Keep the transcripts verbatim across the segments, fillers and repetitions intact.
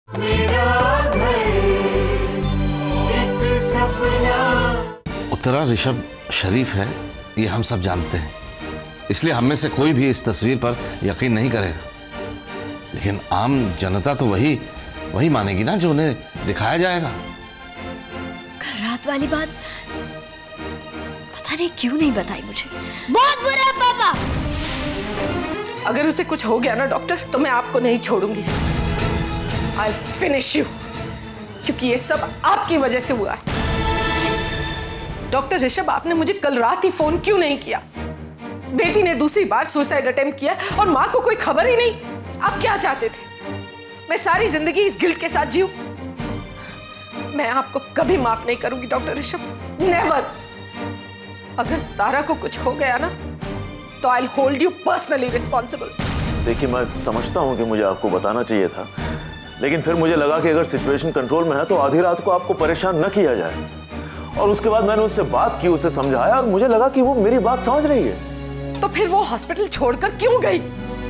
उत्तरा ऋषभ शरीफ है, ये हम सब जानते हैं, इसलिए हम में से कोई भी इस तस्वीर पर यकीन नहीं करेगा। लेकिन आम जनता तो वही वही मानेगी ना जो उन्हें दिखाया जाएगा। कल रात वाली बात पता नहीं क्यों नहीं बताई मुझे। बहुत बुरा है पापा। अगर उसे कुछ हो गया ना डॉक्टर, तो मैं आपको नहीं छोड़ूंगी। I'll finish you, क्योंकि ये सब आपकी वजह से हुआ है। डॉक्टर ऋषभ, आपने मुझे कल रात ही फोन क्यों नहीं किया? बेटी ने दूसरी बार सुसाइड अटेम्प्ट किया और माँ को कोई खबर ही नहीं। आप क्या चाहते थे? मैं सारी जिंदगी इस गिल्ट के साथ जीऊं? मैं आपको कभी माफ नहीं करूंगी डॉक्टर ऋषभ, नेवर। अगर तारा को कुछ हो गया ना, तो I will hold you personally responsible. देखिए, मैं समझता हूँ कि मुझे आपको बताना चाहिए था, लेकिन फिर मुझे लगा कि अगर सिचुएशन कंट्रोल में है तो आधी रात को आपको परेशान न किया जाए। और उसके बाद मैंने उससे बात की, उसे समझाया, और मुझे लगा कि वो मेरी बात समझ रही है। तो फिर वो हॉस्पिटल छोड़कर क्यों गई?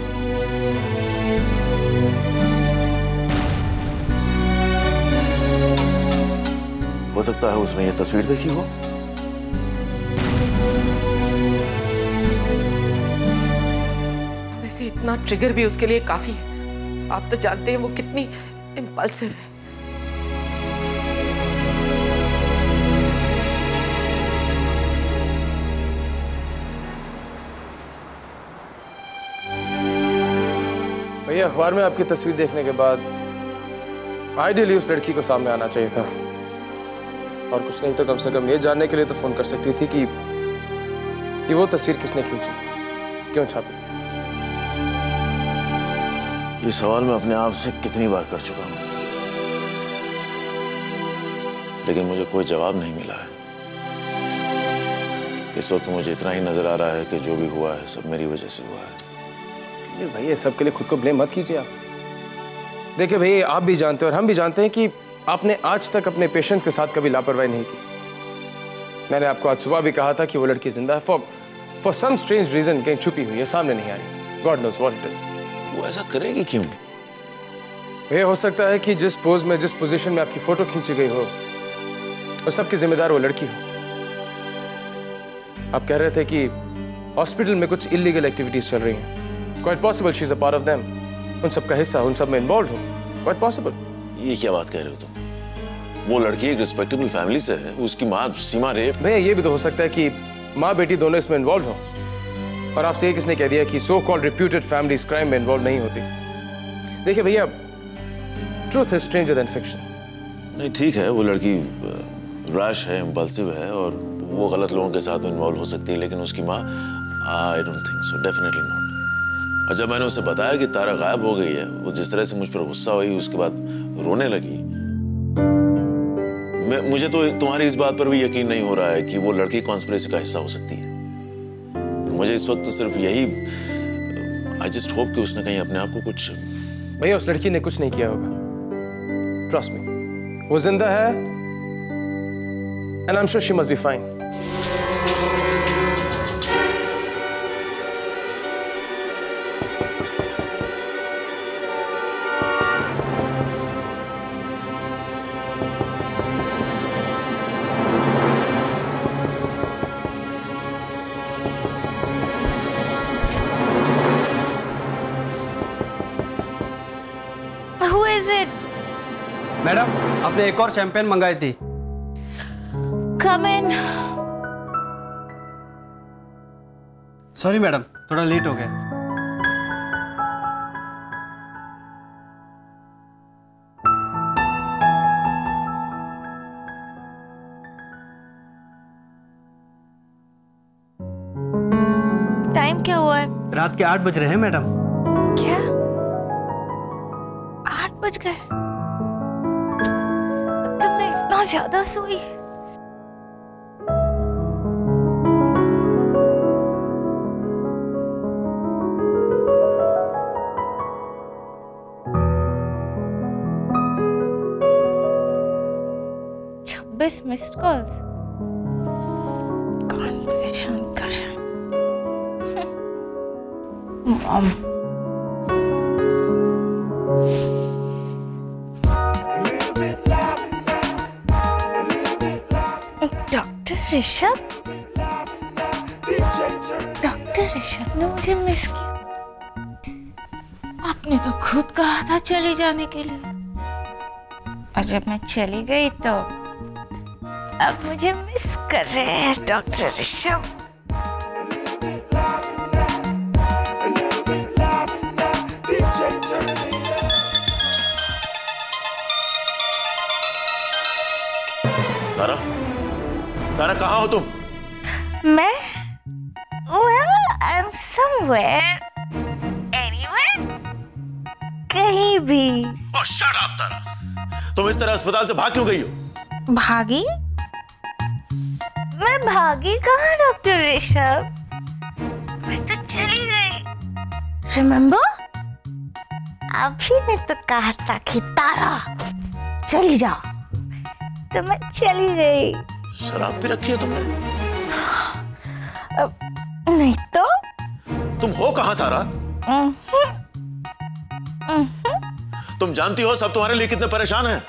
हो सकता है उसने ये तस्वीर देखी हो। वैसे इतना ट्रिगर भी उसके लिए काफी है। आप तो जानते हैं वो कितनी इम्पल्सिव है। भैया, अखबार में आपकी तस्वीर देखने के बाद आइडियली उस लड़की को सामने आना चाहिए था, और कुछ नहीं तो कम से कम ये जानने के लिए तो फोन कर सकती थी कि कि वो तस्वीर किसने खींची, क्यों छापी। ये सवाल मैं अपने आप से कितनी बार कर चुका हूं, लेकिन मुझे कोई जवाब नहीं मिला है। इस वक्त मुझे इतना ही नजर आ रहा है कि जो भी हुआ है सब मेरी वजह से हुआ है। प्लीज भैया, सब के लिए खुद को ब्लेम मत कीजिए आप। देखिए भैया, आप भी जानते हैं और हम भी जानते हैं कि आपने आज तक अपने पेशेंट्स के साथ कभी लापरवाही नहीं की। मैंने आपको आज सुबह भी कहा था कि वो लड़की जिंदा है, for for some strange reason कहीं छुपी हुई है, सामने नहीं आई। God knows what it is. वो ऐसा करेगी क्यों? भैया, हो सकता है कि जिस पोज में, जिस पोजीशन में आपकी फोटो खींची गई हो, उस सबकी जिम्मेदार वो लड़की हो। आप कह रहे थे कि हॉस्पिटल में कुछ इलीगल एक्टिविटीज चल रही हैं। Quite possible she's a part of them. उन सब का हिस्सा, उन सब में इन्वॉल्व हो। Quite possible. ये क्या बात कह रहे हो तुम? वो लड़की एक रिस्पेक्टेबल फैमिली से है, उसकी माँ सीमा रे। भैया, ये भी तो हो सकता है कि माँ बेटी दोनों इसमें इन्वॉल्व हो, और आपसे ये किसने कह दिया कि so called reputed families crime में इन्वॉल्व नहीं होती? देखिए भैया, truth is stranger than fiction. नहीं, ठीक है, वो लड़की रैश है, इम्पल्सिव है, और वो गलत लोगों के साथ इन्वॉल्व हो सकती है, लेकिन उसकी माँ, I don't think so, definitely not. और जब मैंने उसे बताया कि तारा गायब हो गई है, वो जिस तरह से मुझ पर गुस्सा हुई, उसके बाद रोने लगी। मैं मुझे तो तुम्हारी इस बात पर भी यकीन नहीं हो रहा है कि वो लड़की कॉन्स्पिरेसी का हिस्सा हो सकती है। मुझे इस वक्त तो सिर्फ यही, आई जस्ट होप कि उसने कहीं अपने आप को कुछ। भैया, उस लड़की ने कुछ नहीं किया होगा, ट्रस्ट मी। वो जिंदा है, and I am sure she must be fine. Madam, आपने एक और शैंपेन मंगाई थी। Come in. सॉरी मैडम, थोड़ा लेट हो गया। टाइम क्या हुआ है? रात के आठ बज रहे हैं मैडम। क्या? आठ बज गए? तुमने इतना ज्यादा सोई? छब्बीस मिस्ड कॉल्स। कौन परेशान कर रहा है? मॉम। ऋषभ, डॉक्टर ऋषभ ने मुझे मिस किया। आपने तो खुद कहा था चले जाने के लिए, और जब मैं चली गई तो अब मुझे मिस कर रहे हैं डॉक्टर ऋषभ। तारा, तारा कहाँ हो तुम? मैं well, I'm somewhere, anywhere, कहीं भी। Oh, shut up, तारा। तुम इस तरह अस्पताल से भाग क्यों गई हो? भागी? मैं भागी कहाँ डॉक्टर ऋषभ? मैं तो चली गई। Remember? अभी ने तो कहा था कि तारा चली जाओ, तो मैं चली गई। शराब भी रखी है तुमने? अब नहीं तो? तुम हो कहाँ तारा? तुम जानती हो सब तुम्हारे लिए कितने परेशान हैं।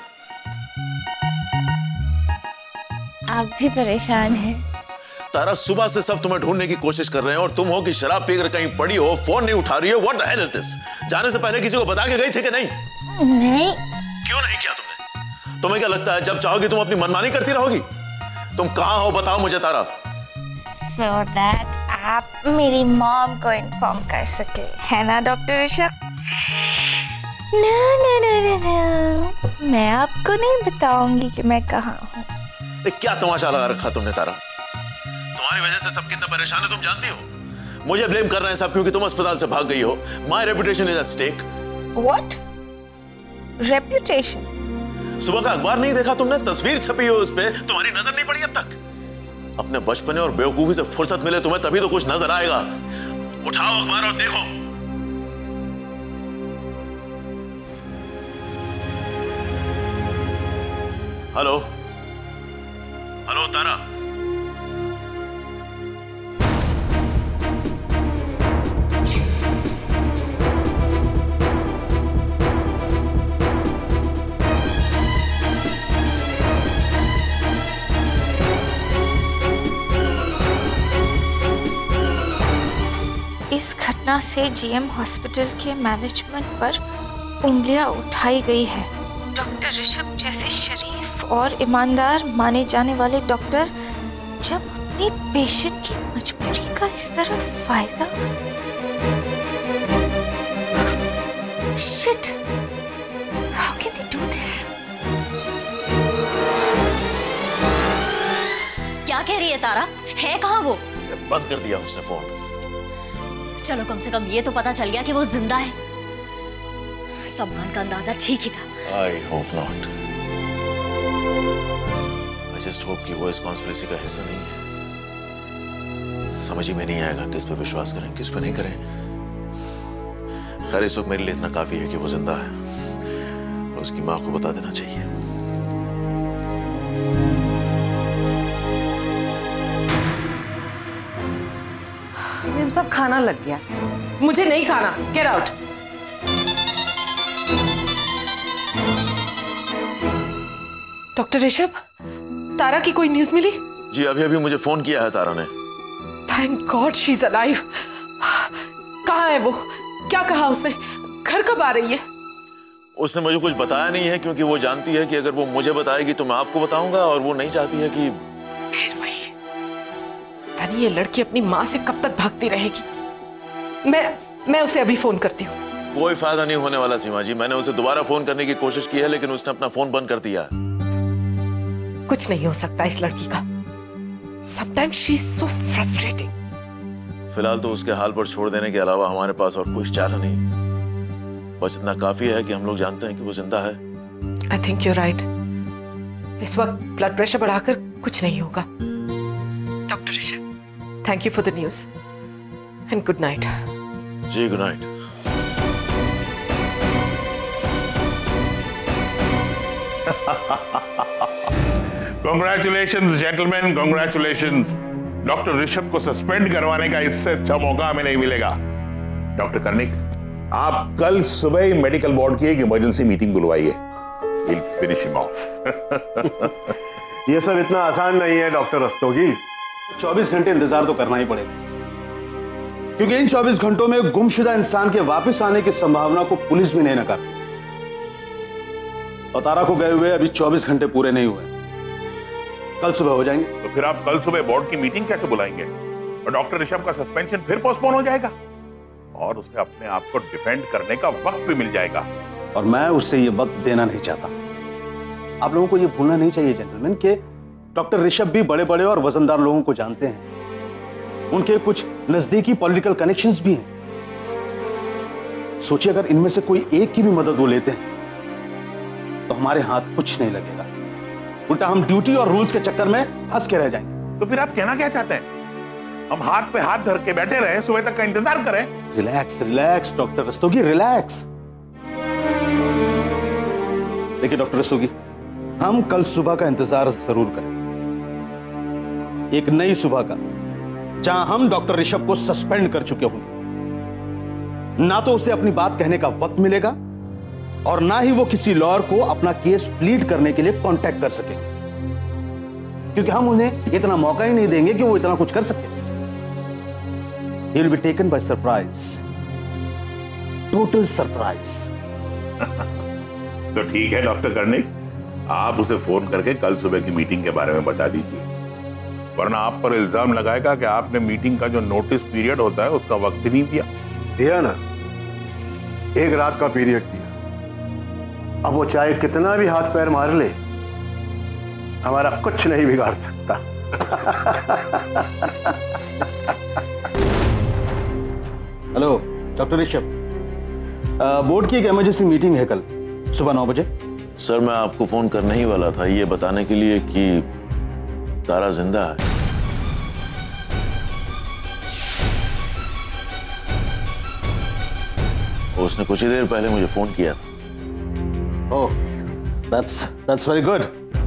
आप भी परेशान हैं। तारा, सुबह से सब तुम्हें ढूंढने की कोशिश कर रहे हैं और तुम हो कि शराब पीकर कहीं पड़ी हो, फोन नहीं उठा रही हो। What the hell is this? जाने से पहले किसी को बता के गई थी कि नहीं? नहीं। क्यों नहीं किया तुमने? तुम्हें क्या लगता है जब चाहोगी तुम अपनी मनमानी करती रहोगी? तुम कहाँ हो बताओ मुझे तारा। So that आप मेरी मॉम को इन्फॉर्म कर सके, है ना doctor Rishabh? No, no, no, no, no. मैं आपको नहीं बताऊंगी कि मैं कहाँ हूँ। क्या तमाशा लगा रखा तुमने तारा? तुम्हारी वजह से सब कितना परेशान है तुम जानती हो। मुझे ब्लेम कर रहे हैं सब क्योंकि तुम अस्पताल से भाग गई हो। My reputation is at stake. What? Reputation? सुबह का अखबार नहीं देखा तुमने? तस्वीर छपी हो उस पे, तुम्हारी नजर नहीं पड़ी अब तक? अपने बचपने और बेवकूफी से फुर्सत मिले तुम्हें तभी तो कुछ नजर आएगा। उठाओ अखबार और देखो। हेलो हेलो तारा, इस घटना से जीएम हॉस्पिटल के मैनेजमेंट पर उंगलियां उठाई गई है। डॉक्टर ऋषभ जैसे शरीफ और ईमानदार माने जाने वाले डॉक्टर जब अपनी पेशेंट की मजबूरी का इस तरह फायदा। Shit, how can they do this? क्या कह रही है तारा? है कहाँ वो? बंद कर दिया उसने फोन। चलो कम से कम ये तो पता चल गया कि वो जिंदा है। सम्मान का अंदाजा ठीक ही था। I hope not. I just hope कि वो इस कॉन्स्पिरेसी का हिस्सा नहीं है। समझ ही में नहीं आएगा किस पे विश्वास करें किस पे नहीं करें। खैर इस वक्त मेरे लिए इतना काफी है कि वो जिंदा है और उसकी माँ को बता देना चाहिए। मैम सब खाना लग गया। मुझे नहीं खाना, get out. Doctor Rishabh, Tara की कोई न्यूज मिली? जी अभी अभी मुझे फोन किया है तारा ने। Thank God she is alive. कहाँ है वो? क्या कहा उसने? घर कब आ रही है? उसने मुझे कुछ बताया नहीं है क्योंकि वो जानती है कि अगर वो मुझे बताएगी तो मैं आपको बताऊंगा और वो नहीं चाहती है कि फिर वही ये लड़की अपनी माँ से कब तक भागती रहेगी। मैं मैं उसे अभी फोन करती हूँ। कोई फायदा नहीं होने वाला सीमा जी। मैंने उसे दोबारा फोन करने की कोशिश की है लेकिन उसने अपना फोन बंद कर दिया। कुछ नहीं हो सकता इस लड़की का। Sometimes she is so frustrating. फिलहाल तो उसके हाल पर छोड़ देने के अलावा हमारे पास और कोई चारा नहीं। बस इतना काफी है कि हम लोग जानते हैं कि वो जिंदा है। I think you're right. इस वक्त ब्लड प्रेशर बढ़ाकर कुछ नहीं होगा। Doctor Rishabh, thank you for the news and good night. जी good night. Congratulations, gentlemen, congratulations. Doctor Rishabh को सस्पेंड करवाने का इससे अच्छा मौका हमें नहीं मिलेगा। डॉक्टर कर्णिक, आप कल सुबह ही मेडिकल बोर्ड की एक इमरजेंसी मीटिंग बुलवाइए। We'll finish him off. ये सब इतना आसान नहीं है डॉक्टर रस्तोगी। चौबीस घंटे इंतजार तो करना ही पड़ेगा, क्योंकि इन चौबीस घंटों में गुमशुदा इंसान के वापस आने की संभावना को पुलिस भी नहीं नकारती। और तारा को गए हुए अभी चौबीस घंटे पूरे नहीं हुए, कल सुबह हो जाएंगे। तो फिर आप कल सुबह बोर्ड की मीटिंग कैसे बुलाएंगे? और डॉक्टर ऋषभ का सस्पेंशन फिर पोस्टपोन हो जाएगा और उसे अपने आप को डिफेंड करने का वक्त भी मिल जाएगा। और मैं उससे ये वक्त देना नहीं चाहता। आप लोगों को ये भूलना नहीं चाहिए जेंटलमैन कि डॉक्टर ऋषभ भी बड़े बड़े और वजनदार लोगों को जानते हैं। उनके कुछ नजदीकी पॉलिटिकल कनेक्शंस भी हैं। सोचिए अगर इनमें से कोई एक की भी मदद वो लेते हैं तो हमारे हाथ कुछ नहीं लगेगा, उल्टा हम ड्यूटी और रूल्स के चक्कर में फंस के रह जाएंगे। तो फिर आप कहना क्या चाहते हैं? हम हाथ पे हाथ धर के बैठे रहे, सुबह तक का इंतजार करें? Relax relax doctor Rastogi, relax. देखिए डॉक्टर रस्तोगी, हम कल सुबह का इंतजार जरूर करेंगे, एक नई सुबह का, जहां हम डॉक्टर ऋषभ को सस्पेंड कर चुके होंगे। ना तो उसे अपनी बात कहने का वक्त मिलेगा और ना ही वो किसी लॉयर को अपना केस प्लीड करने के लिए कांटेक्ट कर सकेंगे, क्योंकि हम उन्हें इतना मौका ही नहीं देंगे कि वो इतना कुछ कर सके। He will be taken by surprise, total surprise. तो ठीक है डॉक्टर कर्णिक, आप उसे फोन करके कल सुबह की मीटिंग के बारे में बता दीजिए, वरना आप पर इल्जाम लगाएगा कि आपने मीटिंग का जो नोटिस पीरियड होता है उसका वक्त ही नहीं दिया। दिया ना, एक रात का पीरियड दिया। अब वो चाहे कितना भी हाथ पैर मार ले, हमारा कुछ नहीं बिगाड़ सकता। हेलो डॉक्टर ऋषभ, बोर्ड की एक इमरजेंसी मीटिंग है कल सुबह नौ बजे। सर मैं आपको फोन करने ही वाला था, ये बताने के लिए कि तारा जिंदा है। उसने कुछ ही देर पहले मुझे फोन किया था। Oh, that's that's very good.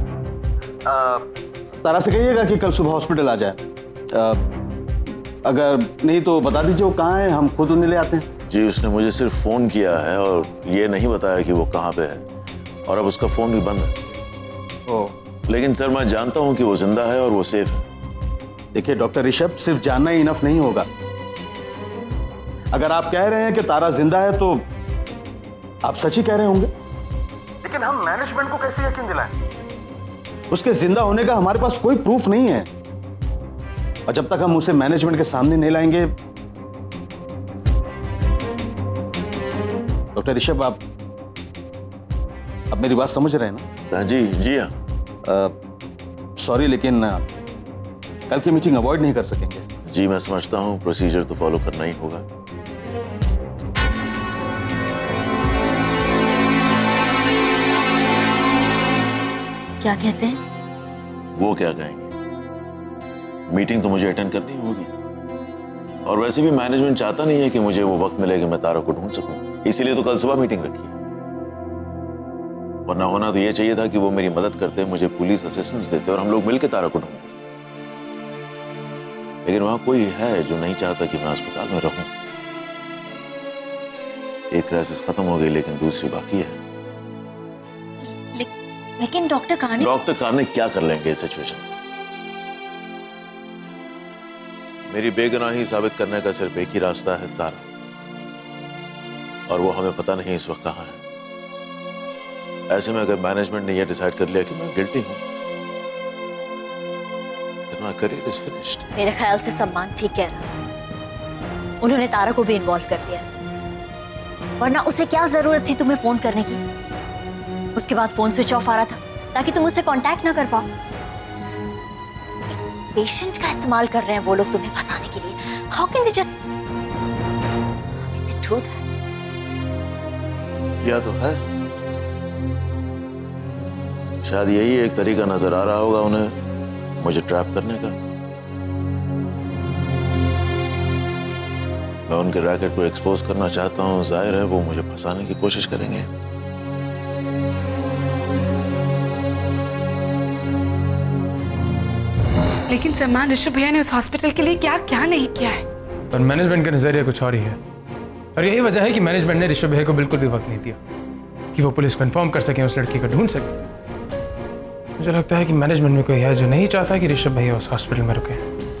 Tara से कहिएगा कि कल सुबह हॉस्पिटल आ जाए। uh, अगर नहीं तो बता दीजिए वो कहाँ है, हम खुद उन्हें ले आते हैं। जी उसने मुझे सिर्फ फोन किया है और ये नहीं बताया कि वो कहाँ पे है, और अब उसका फोन भी बंद है। ओह, लेकिन सर मैं जानता हूँ कि वो जिंदा है और वो सेफ है। देखिए डॉक्टर ऋषभ, सिर्फ जानना ही इनफ नहीं होगा। अगर आप कह रहे हैं कि तारा जिंदा है तो आप सच ही कह रहे होंगे। लेकिन हम मैनेजमेंट को कैसे यकीन दिलाएं? उसके जिंदा होने का हमारे पास कोई प्रूफ नहीं है, और जब तक हम उसे मैनेजमेंट के सामने नहीं लाएंगे। डॉक्टर ऋषभ, आप अब मेरी बात समझ रहे हैं ना? जी जी हाँ। सॉरी, लेकिन आ, कल की मीटिंग अवॉइड नहीं कर सकेंगे। जी मैं समझता हूँ, प्रोसीजर तो फॉलो करना ही होगा। क्या कहते हैं? वो क्या कहेंगे? मीटिंग तो मुझे अटेंड करनी होगी, और वैसे भी मैनेजमेंट चाहता नहीं है कि मुझे वो वक्त मिले कि मैं तारा को ढूंढ सकूं, इसीलिए तो कल सुबह मीटिंग रखी। वरना होना तो ये चाहिए था कि वो मेरी मदद करते, मुझे पुलिस असिस्टेंस देते और हम लोग मिलकर तारा को ढूंढते। लेकिन वहां कोई है जो नहीं चाहता कि मैं अस्पताल में रहूं। एक क्राइसिस खत्म हो गई, लेकिन दूसरी बाकी है। ले, लेकिन डॉक्टर कार्निक डॉक्टर कार्निक क्या कर लेंगे इस सिचुएशन में? मेरी बेगुनाही साबित करने का सिर्फ एक ही रास्ता है, तारा, और वो हमें पता नहीं इस वक्त कहां है। ऐसे में अगर मैनेजमेंट ने यह डिसाइड कर लिया कि मैं गिल्टी हूं, then my career is finished। मेरे ख्याल से सम्मान ठीक कह रहा था, उन्होंने तारा को भी इन्वॉल्व कर दिया, वरना उसे क्या जरूरत थी तुम्हें फोन करने की? उसके बाद फोन स्विच ऑफ आ रहा था ताकि तुम उससे कांटेक्ट ना कर पाओ। पेशेंट का इस्तेमाल कर रहे हैं वो लोग तुम्हें फंसाने के लिए। How can they just how can they do that? किया तो है, शायद यही एक तरीका नजर आ रहा होगा उन्हें मुझे ट्रैप करने का। मैं उनके रैकेट को एक्सपोज करना चाहता हूं, जाहिर है वो मुझे फंसाने की कोशिश करेंगे। लेकिन सम्मान, ऋषभ भैया ने उस हॉस्पिटल के लिए क्या क्या नहीं किया है। पर मैनेजमेंट का नजरिया कुछ और ही है, और यही वजह है कि मैनेजमेंट ने ऋषभ भैया को बिल्कुल भी वक्त नहीं दिया कि वो पुलिस को इन्फॉर्म कर सके, उस लड़की को ढूंढ सके। मुझे लगता है कि मैनेजमेंट में कोई है जो नहीं चाहता कि ऋषभ भैया उस हॉस्पिटल में रुके।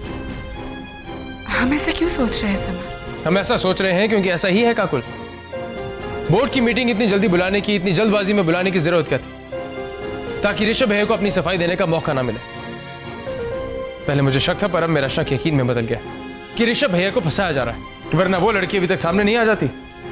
हम ऐसा क्यों सोच रहे हैं समा? हम ऐसा सोच रहे हैं क्योंकि ऐसा ही है काकुल। बोर्ड की मीटिंग इतनी जल्दी बुलाने की, इतनी जल्दबाजी में बुलाने की जरूरत क्या थी? ताकि ऋषभ भैया को अपनी सफाई देने का मौका ना मिले। पहले मुझे शक था, पर अब मेरा शक यकीन में बदल गया कि ऋषभ भैया को फंसाया जा रहा है, वरना वो लड़की अभी तक सामने नहीं आ जाती।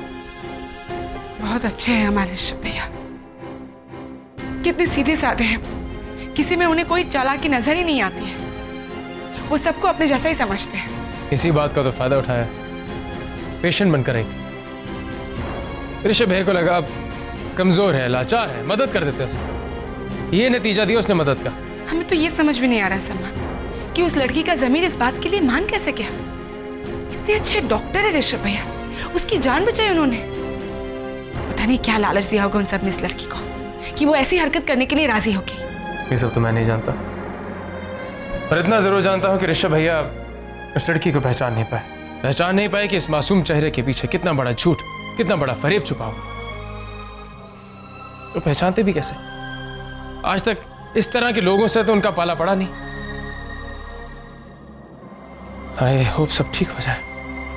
बहुत अच्छे हैं हमारे ऋषभ भैया, कितने सीधे साधे हैं, किसी में उन्हें कोई चालाकी नजर ही नहीं आती है। वो सबको अपने जैसा ही समझते हैं। इसी बात का तो फायदा उठाया, पेशेंट बनकर आई थी। ऋषभ भैया को लगा अब कमजोर है, लाचार है, मदद कर देते उसने। ये नतीजा दिया उसने मदद का। हमें तो ये समझ में नहीं आ रहा समा कि उस लड़की का ज़मीर इस बात के लिए मान कैसे गया। इतने अच्छे डॉक्टर है ऋषभ भैया, उसकी जान बचाई उन्होंने। पता नहीं क्या लालच दिया होगा उन सब ने इस लड़की को कि वो ऐसी हरकत करने के लिए राजी होगी। ये सब तो मैं नहीं जानता, पर इतना जरूर जानता हूं कि ऋषभ भैया उस लड़की को पहचान नहीं पाए पहचान नहीं पाए कि इस मासूम चेहरे के पीछे कितना बड़ा झूठ, कितना बड़ा फरेब छुपा हुआ। तो पहचानते भी कैसे? आज तक इस तरह के लोगों से तो उनका पाला पड़ा नहीं। आई होप सब ठीक हो जाए।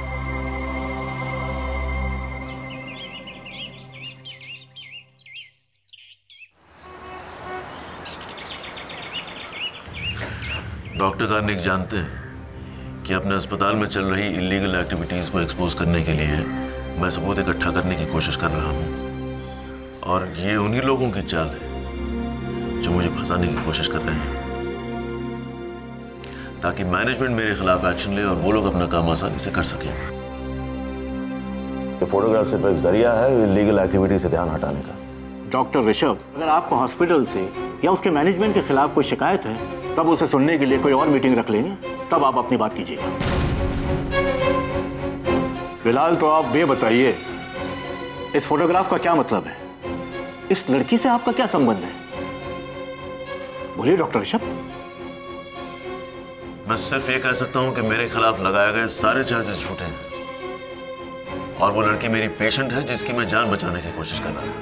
डॉक्टर कार्निक जानते हैं कि अपने अस्पताल में चल रही इलीगल एक्टिविटीज को एक्सपोज करने के लिए मैं सबूत इकट्ठा करने की कोशिश कर रहा हूं, और ये उन्हीं लोगों की चाल है जो मुझे फंसाने की कोशिश कर रहे हैं, ताकि मैनेजमेंट मेरे खिलाफ एक्शन ले और वो लोग अपना काम आसानी से कर सकें। ये फोटोग्राफ सिर्फ एक जरिया है इलीगल एक्टिविटी से ध्यान हटाने का। डॉक्टर ऋषभ, अगर आपको हॉस्पिटल से या उसके मैनेजमेंट के खिलाफ कोई शिकायत है, तब उसे सुनने के लिए कोई और मीटिंग रख लेंगे, तब आप अपनी बात कीजिएगा। फिलहाल तो आप ये बताइए, इस फोटोग्राफ का क्या मतलब है? इस लड़की से आपका क्या संबंध है? बोलिए डॉक्टर ऋषभ। मैं सिर्फ ये कह सकता हूं कि मेरे खिलाफ लगाए गए सारे चार्जेस झूठे हैं, और वो लड़की मेरी पेशेंट है जिसकी मैं जान बचाने की कोशिश कर रहा था।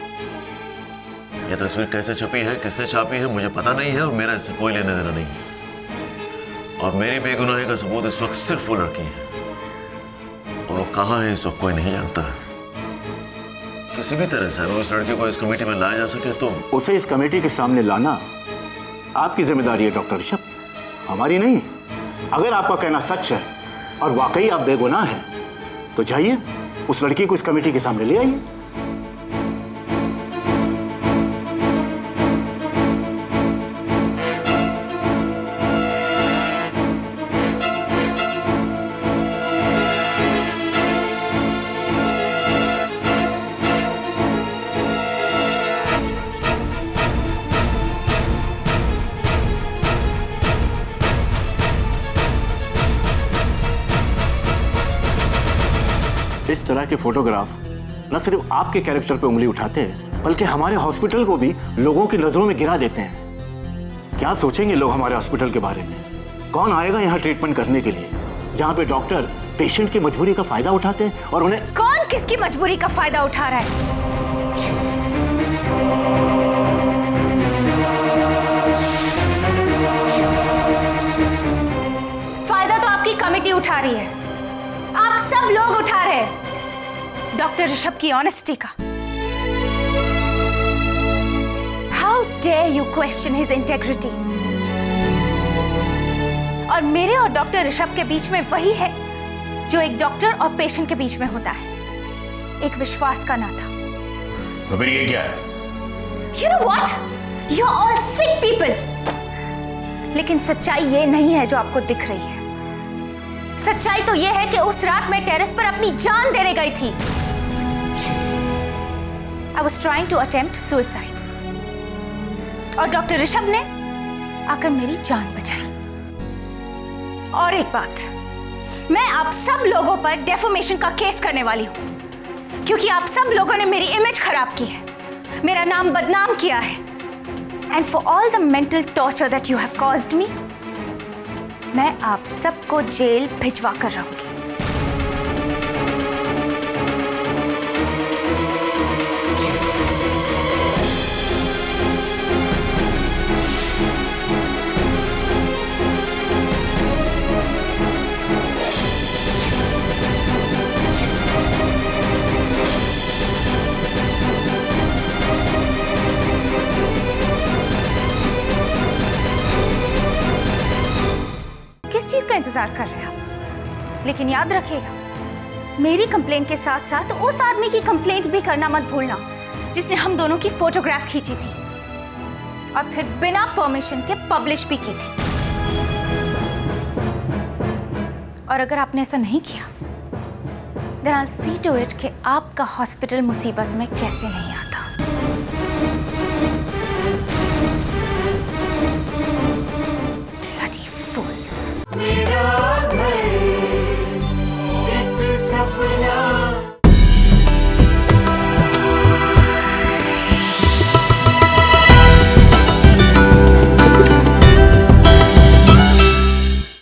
यह तस्वीर कैसे छपी है, किसने छापी है, मुझे पता नहीं है, और मेरा इससे कोई लेना देना नहीं है। और मेरी बेगुनाही का सबूत इस वक्त सिर्फ वो लड़की है, और वो कहाँ है इस वक्त कोई नहीं जानता है। किसी भी तरह से अगर उस लड़की को इस कमेटी में लाया जा सके तो उसे इस कमेटी के सामने लाना आपकी जिम्मेदारी है डॉक्टर ऋषभ, हमारी नहीं। अगर आपका कहना सच है और वाकई आप बेगुनाह हैं, तो जाइए उस लड़की को इस कमेटी के सामने ले आइए। इस तरह के फोटोग्राफ न सिर्फ आपके कैरेक्टर पे उंगली उठाते हैं, बल्कि हमारे हॉस्पिटल को भी लोगों की नजरों में गिरा देते हैं। क्या सोचेंगे लोग हमारे हॉस्पिटल के बारे में? कौन आएगा यहाँ ट्रीटमेंट करने के लिए, जहाँ पे डॉक्टर पेशेंट की मजबूरी का फायदा उठाते हैं और उन्हें। कौन किसकी मजबूरी का फायदा उठा रहा है? फायदा तो आपकी कमेटी उठा रही है, आप सब लोग उठा रहे हैं डॉक्टर ऋषभ की ऑनेस्टी का। How dare you question his integrity. और मेरे और डॉक्टर ऋषभ के बीच में वही है जो एक डॉक्टर और पेशेंट के बीच में होता है, एक विश्वास का नाता। तो फिर ये क्या है? You know what? You're all sick people. लेकिन सच्चाई ये नहीं है जो आपको दिख रही है। सच्चाई तो ये है कि उस रात मैं टेरेस पर अपनी जान देने गई थी। I was trying to attempt suicide. और डॉक्टर ऋषभ ने आकर मेरी जान बचाई। और एक बात, मैं आप सब लोगों पर डेफोमेशन का केस करने वाली हूं, क्योंकि आप सब लोगों ने मेरी इमेज खराब की है, मेरा नाम बदनाम किया है। And for all the mental torture that you have caused me, मैं आप सबको जेल भिजवा कर रहूंगी। इंतजार कर रहे हैं आप, लेकिन याद रखिएगा मेरी कंप्लेंट के साथ साथ उस आदमी की कंप्लेंट भी करना मत भूलना जिसने हम दोनों की फोटोग्राफ खींची थी और फिर बिना परमिशन के पब्लिश भी की थी। और अगर आपने ऐसा नहीं किया, then I'll see to it कि आपका हॉस्पिटल मुसीबत में कैसे नहीं आता। Bloody fools।